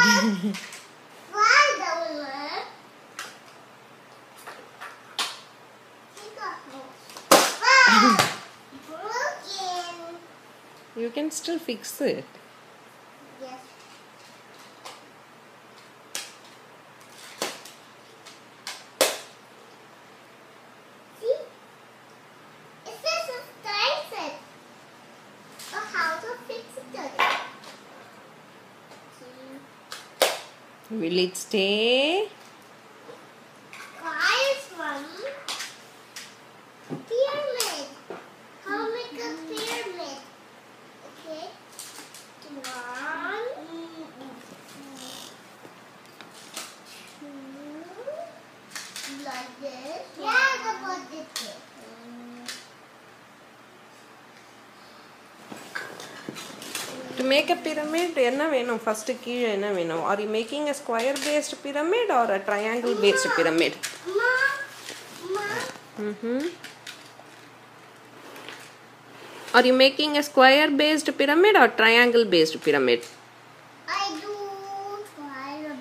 You can still fix it. Yes. See? It says it's started. So how to fix it again? Will it stay? Guys, from pyramid. How make a pyramid? Okay. One, two, like this. Yeah, the one this way. To make a pyramid, enna venum? First keezha enna venum? Are you making a square based pyramid or a triangle based pyramid? Are you making a square based pyramid or triangle based pyramid? I do square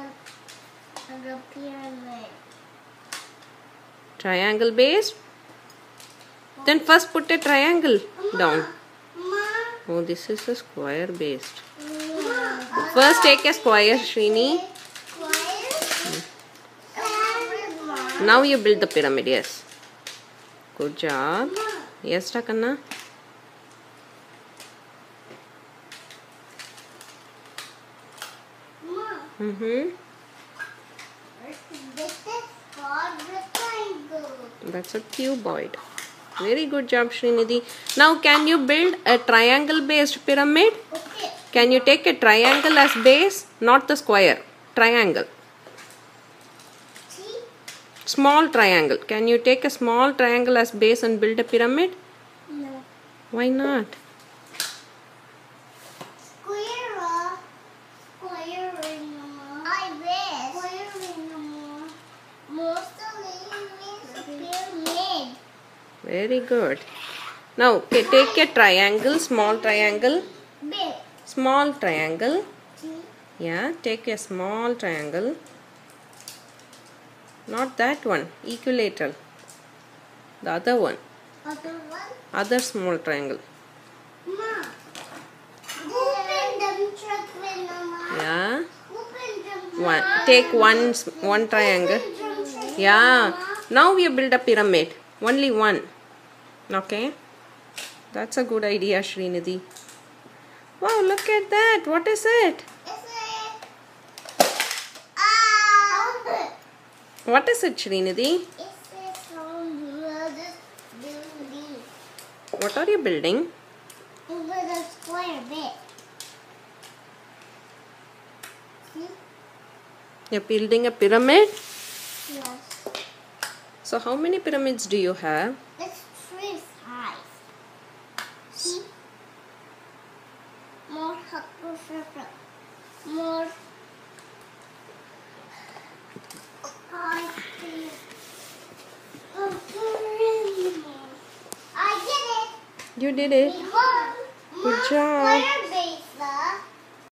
pyramid. Triangle based? Then first put a triangle down. Oh, this is a square based. First take a square, Shrini. Now you build the pyramid, yes. Good job. Yes, Takanna. That's a cuboid. Very good job, Shrinidhi. Now, can you build a triangle based pyramid? Okay. Can you take a triangle as base? Not the square. Triangle. See? Small triangle. Can you take a small triangle as base and build a pyramid? No. Why not? Very good. Now, okay, take a triangle, small triangle. Big. Small triangle. See? Yeah, take a small triangle. Not that one, equilateral. The other one. Other one? Other small triangle. Ma. Open them chocolate, Mama. Yeah. Open them. One. Take one triangle. Yeah. Now you build a pyramid. Only one. Okay. That's a good idea, Shrinidhi. Wow, look at that. What is it? What is it, Shrinidhi? What are you building? With a square bit. See? You're building a pyramid? Yes. So how many pyramids do you have? It's 3 sides. See? More. I did it. You did it. Good job.